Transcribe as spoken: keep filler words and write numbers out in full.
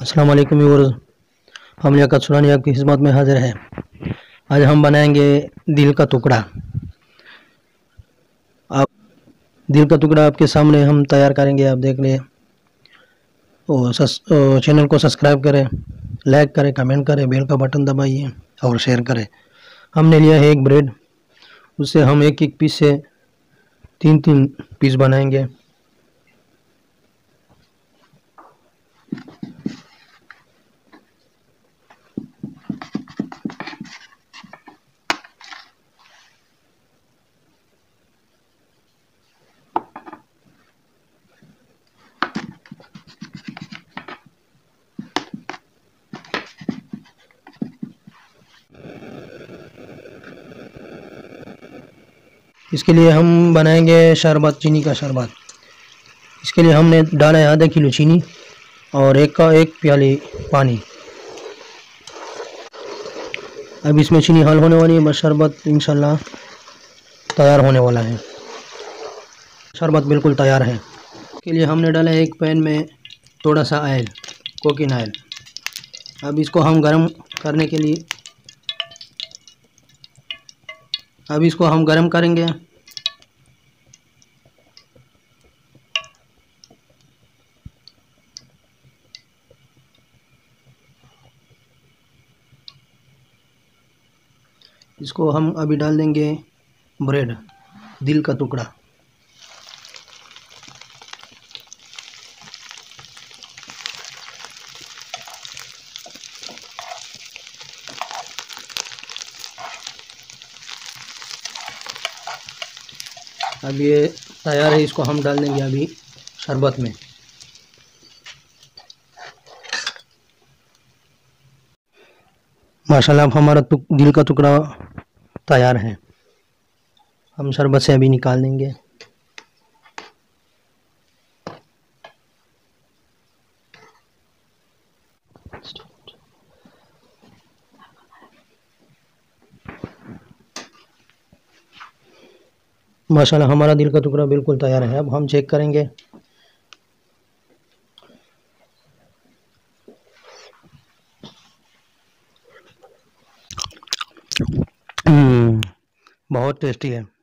السلام علیکم ویورز، ہم لیاقت سورانی آپ کی خدمت میں حاضر ہیں۔ آج ہم بنائیں گے دل کا ٹکڑا۔ آپ دل کا ٹکڑا آپ کے سامنے ہم تیار کریں گے، آپ دیکھ لیں۔ چینل کو سبسکرائب کریں، لائک کریں، کمنٹ کریں، بیل کا بٹن دبائیے اور شیئر کریں۔ ہم نے لیا ہے ایک بریڈ، اس سے ہم ایک ایک پیس سے تین تین پیس بنائیں گے۔ اس کے لیے ہم بنائیں گے شربت، چینی کا شربت۔ اس کے لیے ہم نے ڈالا ہے آدھا کلو چینی اور ایک کا ایک پیالی پانی۔ اب اس میں چینی حل ہونے والی ہے، بس شربت انشاءاللہ تیار ہونے والا ہے۔ شربت بالکل تیار ہے۔ اس کے لیے ہم نے ڈالا ہے ایک پین میں تھوڑا سا آئل، کوکنگ آئل۔ اب اس کو ہم گرم کرنے کے لیے اب اس کو ہم گرم کریں گے۔ اس کو ہم ابھی ڈال دیں گے بریڈ، دل کا ٹکڑا۔ اب یہ تیار ہے، اس کو ہم ڈال دیں گے ابھی شربت میں۔ ماشاءاللہ اب ہمارا دل کا ٹکڑا تیار ہے۔ ہم شربت سے ابھی نکال دیں گے۔ ماشاءاللہ ہمارا دل کا ٹکڑا بالکل تیار ہے۔ اب ہم چیک کریں گے۔ بہت ٹیسٹی ہے۔